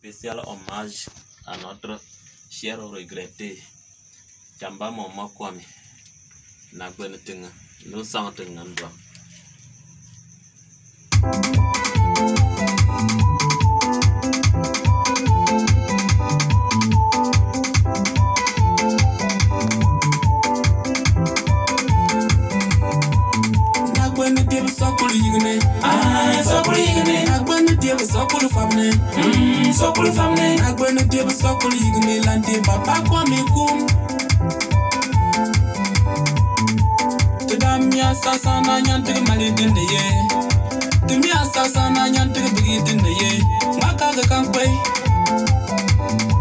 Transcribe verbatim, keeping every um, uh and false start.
Spécial hommage à notre cher regretté Chamba Mama Kwame Nagbenetinga, nous sentons un doigt. Ah, sokulu yigene. Agbenu diye sokulu famne. Hmm, sokulu famne. Agbenu diye sokulu yigene lande Papa Kwame kum. Tudamia sasa na nyantige mali dinde ye. Tumia sasa na nyantige bigi dinde ye. Makaga kankwe.